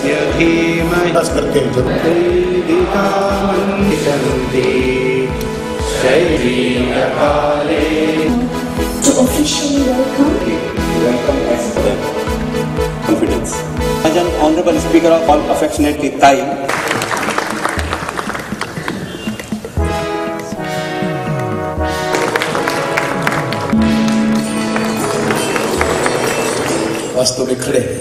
धीमहि करके to officially welcome confidence. As an honorable speaker of all affectionately time. वास्तव में खड़े हैं,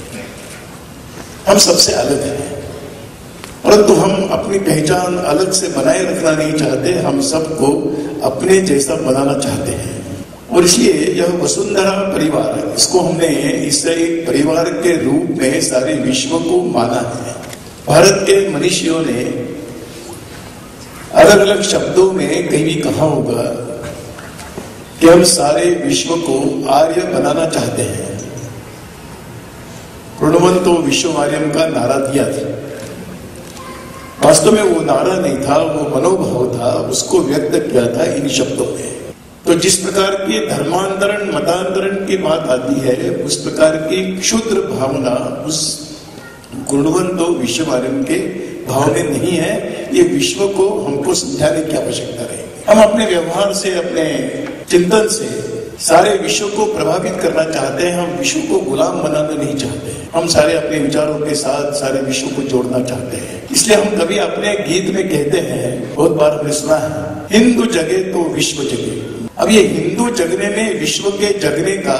हम सबसे अलग हैं, परंतु हम अपनी पहचान अलग से बनाए रखना नहीं चाहते, हम सबको अपने जैसा बनाना चाहते हैं। और इसलिए यह वसुंधरा परिवार, इसको हमने इससे एक परिवार के रूप में सारे विश्व को माना है। भारत के मनीषियों ने अलग अलग शब्दों में कहीं भी कहा होगा कि हम सारे विश्व को आर्य बनाना चाहते हैं। प्रणवंतो विश्वमार्यम का नारा दिया था। वास्तव में वो नारा नहीं था, वो मनोभाव था, उसको व्यक्त किया था इन शब्दों में। तो जिस प्रकार की धर्मांतरण मतांतरण की बात आती है, उस प्रकार की क्षुद्र भावना उस गुणवंतो विश्वमार्यम के भाव में नहीं है। ये विश्व को हमको समझाने की आवश्यकता रहेगी। हम अपने व्यवहार से, अपने चिंतन से सारे विश्व को प्रभावित करना चाहते हैं। हम विश्व को गुलाम बनाना नहीं चाहते हैं। हम सारे अपने विचारों के साथ सारे विश्व को जोड़ना चाहते हैं। इसलिए हम कभी अपने गीत में कहते हैं, बहुत बार हमने सुना है, हिंदू जगे तो विश्व जगे। अब ये हिंदू जगने में विश्व के जगने का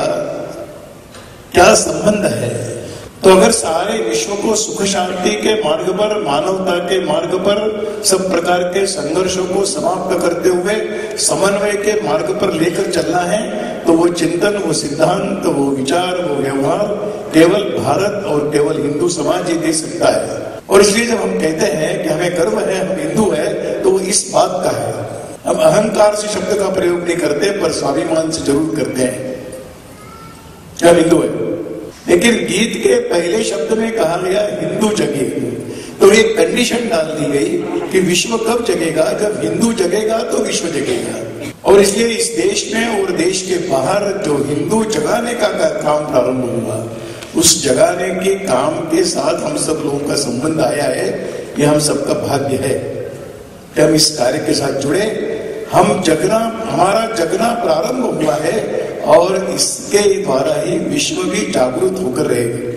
क्या संबंध है? तो अगर सारे विश्व को सुख शांति के मार्ग पर, मानवता के मार्ग पर, सब प्रकार के संघर्षों को समाप्त करते हुए समन्वय के मार्ग पर लेकर चलना है, तो वो चिंतन, वो सिद्धांत, वो विचार, वो व्यवहार केवल भारत और केवल हिंदू समाज ही दे सकता है। और इसलिए जब हम कहते हैं कि हमें गर्व है, हम हिंदू है, तो वो इस बात का है। हम अहंकार से शब्द का प्रयोग नहीं करते, पर स्वाभिमान से जरूर करते हैं कि हम हिंदू है। लेकिन गीत के पहले शब्द में कहा गया हिंदू जगे, तो एक कंडीशन डाल दी गई कि विश्व कब जगेगा? जब हिंदू जगेगा तो विश्व जगेगा। और इसलिए इस देश में और देश के बाहर जो हिंदू जगाने का काम प्रारंभ हुआ, उस जगाने के काम के साथ हम सब लोगों का संबंध आया है। ये हम सबका भाग्य है कि हम इस कार्य के साथ जुड़े। हम जगना, हमारा जगना प्रारंभ हुआ है और इसके द्वारा ही विश्व भी जागरूक होकर रहेगा,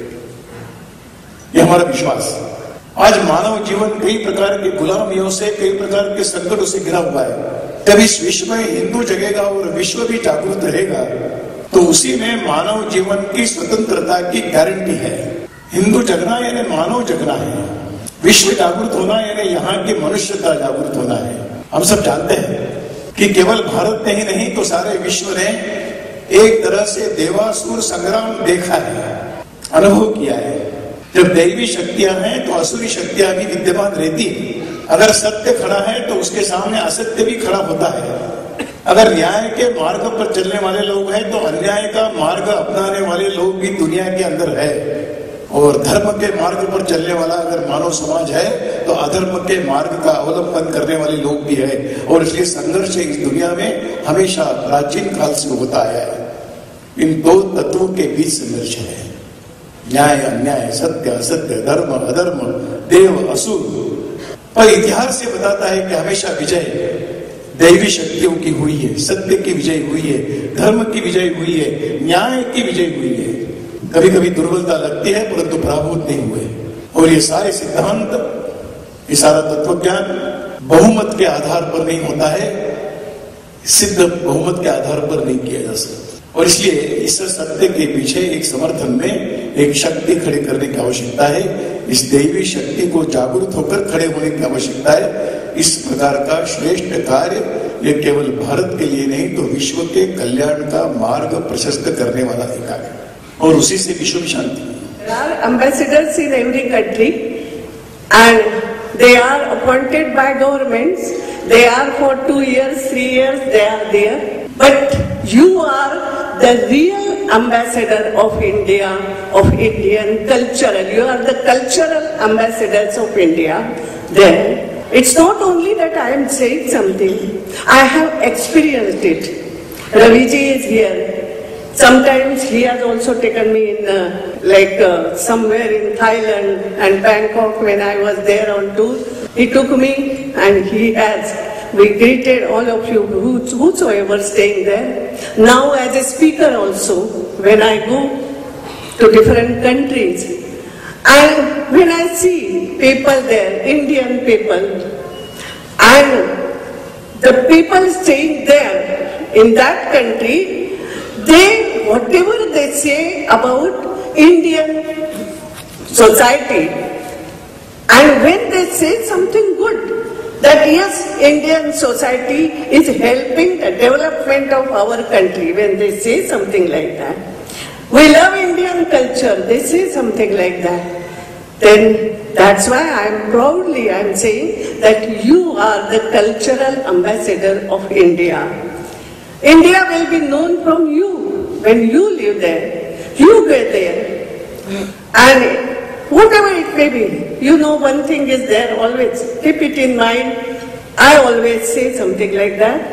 ये हमारा विश्वास। आज मानव जीवन कई प्रकार की गुलामियों से, कई प्रकार के संकटों से घिरा हुआ है। जब इस विश्व में हिंदू जगेगा और विश्व भी जागरूक रहेगा, तो उसी में मानव जीवन की स्वतंत्रता की गारंटी है। हिंदू जगना यानी मानव जगना है, विश्व जागरूक होना यानी यहाँ की मनुष्यता जागरूक होना है। हम सब जानते हैं कि केवल भारत ने ही नहीं, तो सारे विश्व ने एक तरह से देवासुर संग्राम देखा है, अनुभव किया है। जब दैवी शक्तियां हैं तो असुरी शक्तियां भी विद्यमान रहती है। अगर सत्य खड़ा है तो उसके सामने असत्य भी खड़ा होता है। अगर न्याय के मार्ग पर चलने वाले लोग हैं तो अन्याय का मार्ग अपनाने वाले लोग भी दुनिया के अंदर है। और धर्म के मार्ग पर चलने वाला अगर मानव समाज है तो अधर्म के मार्ग का अवलंबन करने वाले लोग भी है। और इसलिए संघर्ष इस दुनिया में हमेशा प्राचीन काल से होता आया है। इन दो तत्वों के बीच संघर्ष है, न्याय अन्याय, सत्य असत्य, धर्म अधर्म, देव असुर। पर इतिहास से बताता है कि हमेशा विजय दैवी शक्तियों की हुई है, सत्य की विजय हुई है, धर्म की विजय हुई है, न्याय की विजय हुई है। कभी कभी दुर्बलता लगती है परंतु पराभूत नहीं हुए। और ये सारे सिद्धांत, ये सारा तत्वज्ञान बहुमत के आधार पर नहीं होता है, सिद्ध बहुमत के आधार पर नहीं किया जा सकता। और इसलिए इस सत्य के पीछे एक समर्थन में एक शक्ति खड़े करने की आवश्यकता है। इस दैवी शक्ति को जागरूक होकर खड़े होने की आवश्यकता है। इस प्रकार का श्रेष्ठ कार्य ये केवल भारत के लिए नहीं तो विश्व के कल्याण का मार्ग प्रशस्त करने वाला एक कार्य, और उसी से विश्व की शांति। There are ambassadors in every country and they are appointed by governments. They are for 2 years, 3 years, they are there. But you are the real ambassador of India, of Indian cultural. You are the cultural ambassadors of India. Then it's not only that I am saying something. I have experienced it. Raviji is here. Sometimes he has also taken me in somewhere in Thailand and Bangkok when I was there on tour. He took me and we greeted all of you whosoever staying there. Now as a speaker also, when I go to different countries, and when I see people there, Indian people, and the people staying there in that country, whatever they say about Indian society, and when they say something good, that yes, Indian society is helping the development of our country, when they say something like that, we love Indian culture, they say something like that, then that's why I'm saying that you are the cultural ambassador of India. India will be known from you when you live there. You get there. And whatever it may be, you know one thing is there always. Keep it in mind. I always say something like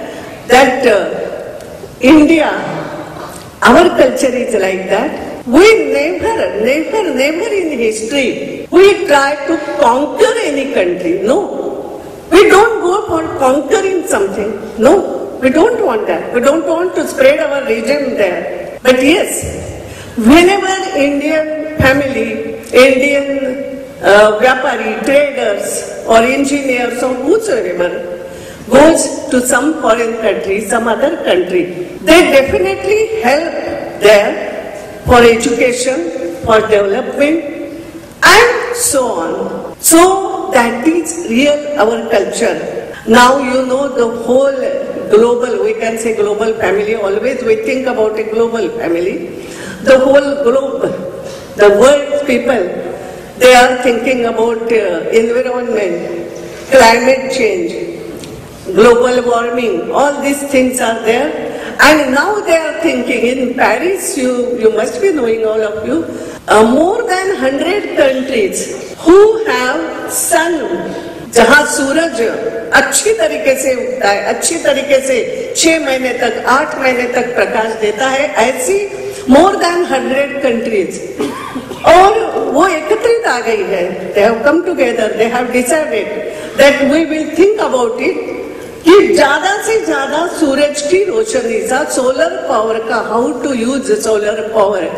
that India, our culture is like that. We never in history, we try to conquer any country. No. We don't go for conquering something. No. We don't want that. We don't want to spread our region there. But yes, whenever Indian family, Indian vyapari, traders or engineers or whosoever goes to some foreign country, some other country, they definitely help there for education, for development and so on. So that is real our culture. Now you know the whole global, we can say global family, always we think about a global family. The whole globe, the world people, they are thinking about environment, climate change, global warming, all these things are there. And now they are thinking in Paris, you must be knowing all of you, more than 100 countries who have sun, जहां सूरज अच्छी तरीके से उगता है, अच्छी तरीके से 6 महीने तक, 8 महीने तक प्रकाश देता है, ऐसी मोर देन 100 कंट्रीज, और वो एकत्रित आ गई है. They have come together, they have decided that we will think about it कि ज्यादा से ज्यादा सूरज की रोशनी सा सोलर पावर का, how to use solar power.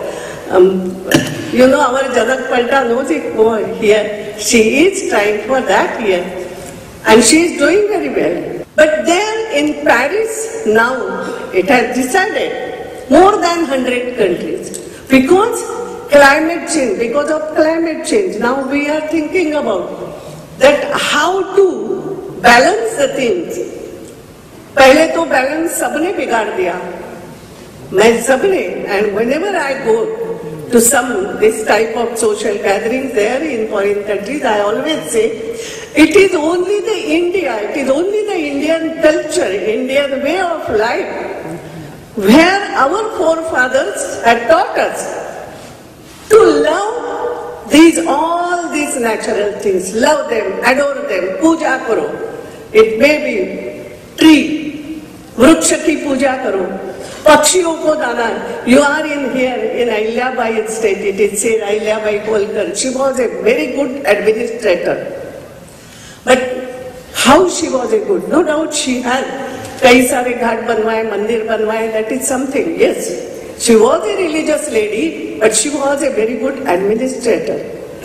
You know, our Janak Palta knows it more here. She is trying for that here. And she is doing very well. But there in Paris now, it has decided more than 100 countries. Because climate change, because of climate change, now we are thinking about that how to balance the things. पहले तो balance सबने बिगाड़ दिया. मैं सबने, and whenever I go to this type of social gatherings there in foreign countries, I always say, it is only the India, it is only the Indian culture, Indian way of life, where our forefathers had taught us to love all these natural things, love them, adore them, puja karo. It may be tree, vruksha ki puja karo. पक्षियों को दाना. You are in here in Ahilyabai state, it is said Ahilyabai Holkar. She was a very good administrator. But how she was a good? No doubt she had कई सारे घाट बनवाए, मंदिर बनवाए, that is something. Yes, she was a religious lady, but she was a very good administrator.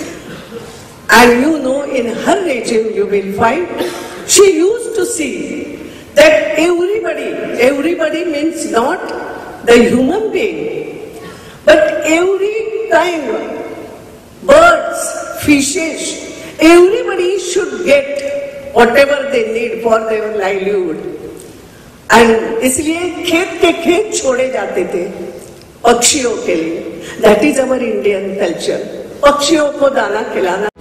And you know, in her regime you will find she used to see that everybody means not the human being, but every kind, birds, fishes, everybody should get whatever they need for their livelihood. And इसलिए खेत के खेत छोड़े जाते थे पक्षियों के लिए. That is our Indian culture. पक्षियों को दाना खिलाना.